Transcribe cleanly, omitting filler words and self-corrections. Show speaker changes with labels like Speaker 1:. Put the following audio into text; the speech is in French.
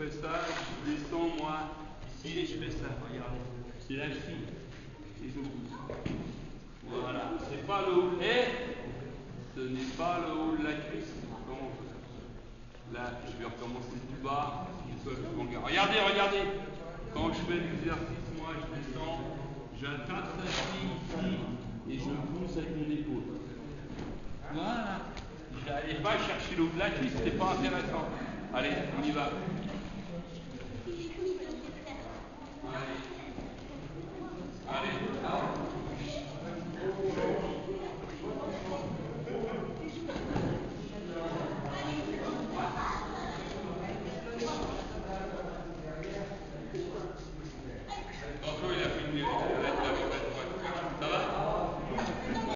Speaker 1: fais ça, je descends moi ici et je fais ça. Regardez, c'est la cheville et je pousse. Voilà, c'est pas le haut. Ce n'est pas le haut de la cuisse. Comment on fait ça? Là, je vais recommencer du bas. Regardez, regardez. Quand je fais l'exercice, moi, je descends, j'attrape la cheville ici et je pousse avec mon épaule. Voilà. J'allais pas chercher le haut de la cuisse, c'était pas intéressant. Allez, on y va. Allez.